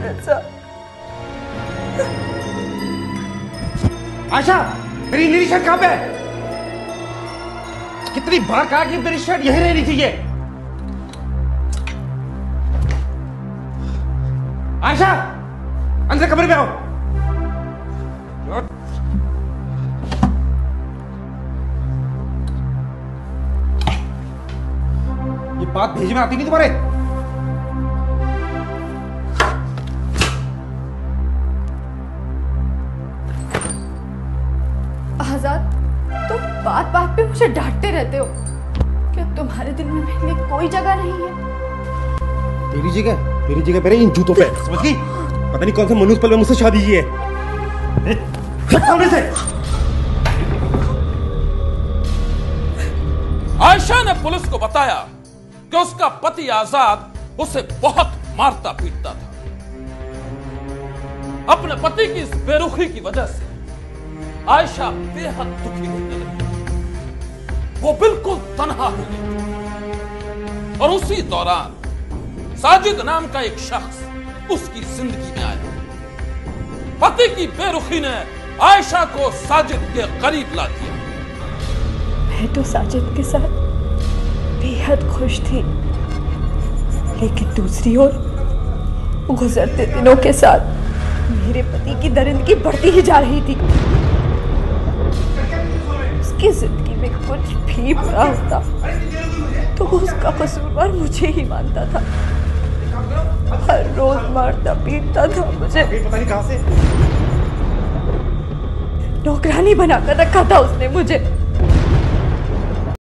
रजा। आयशा, मेरी नीली शर्ट कहाँ पे है? कितनी बार कहा कि मेरी शर्ट यहीं रहनी चाहिए। आयशा, अंदर कमरे में आओ। ये बात भेज में आती नहीं तुम्हारे? आजाद, तुम बात बात पे मुझे डांटते रहते हो। क्या तुम्हारे दिल में मेरे लिए कोई जगह नहीं है? तेरी जगह मेरे इन जूतों पे, समझ गई? पता नहीं कौन से मनुष्य पल में मुझसे शादी की है। सामने से। आयशा ने पुलिस को बताया कि उसका पति आजाद उसे बहुत मारता पीटता था। अपने पति की इस बेरुखी की वजह से आयशा बेहद दुखी होने लगी। वो बिल्कुल तन्हा हो गई और उसी दौरान साजिद नाम का एक शख्स उसकी जिंदगी में आया। पति की बेरुखी ने आयशा को साजिद के करीब ला दिया। मैं तो साजिद के साथ बेहद खुश थी, लेकिन दूसरी ओर गुजरते दिनों के साथ मेरे पति की दरिंदगी बढ़ती ही जा रही थी। उसकी जिंदगी में कुछ भी बुरा होता तो उसका कसूरवार मुझे ही मानता था। हर रोज मारता पीटता था मुझे। पता नहीं कहां से नौकरानी बनाकर रखा था उसने मुझे।